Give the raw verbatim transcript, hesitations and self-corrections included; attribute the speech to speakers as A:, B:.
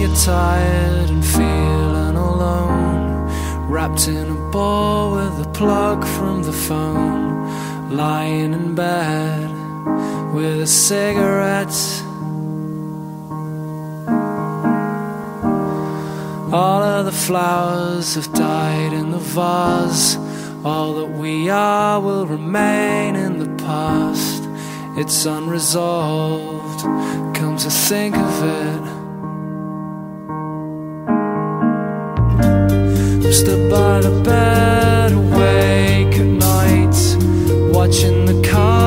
A: you're tired and feeling alone, wrapped in a ball with a plug from the phone, lying in bed with a cigarette. All of the flowers have died in the vase. All that we are will remain in the past. It's unresolved, come to think of it. I'm stood by the bed, awake at night, watching the car